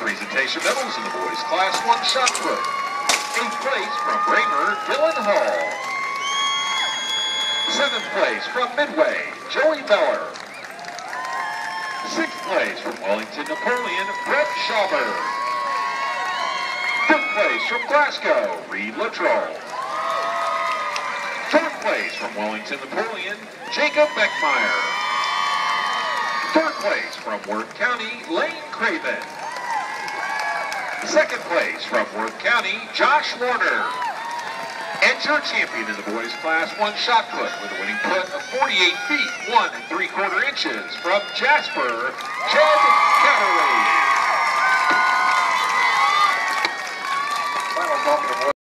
presentation medals in the boys Class 1 shot put. 8th place from Raymer, Dylan Hall. 7th place from Midway, Joey Beller. 6th place from Wellington Napoleon, Brett Schauber. 5th place from Glasgow, Reed Latrell. 4th place from Wellington Napoleon, Jacob Beckmeyer. 3rd place from Worth County, Lane Craven. 2nd place from Worth County, Josh Warner. And your champion in the boys Class 1 shot put with a winning put of 48 feet, 1 3/4 inches from Jasper, Jed Catterley.